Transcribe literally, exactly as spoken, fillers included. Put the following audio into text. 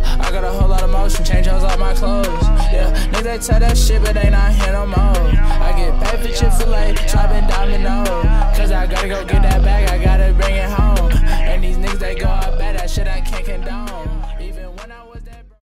Yeah, I got a whole lot of motion, change hoes out my clothes. Yeah, niggas they tell that shit, but they not here no more. I get paid for Chick-fil-A, swiping domino, cause I gotta go get that back.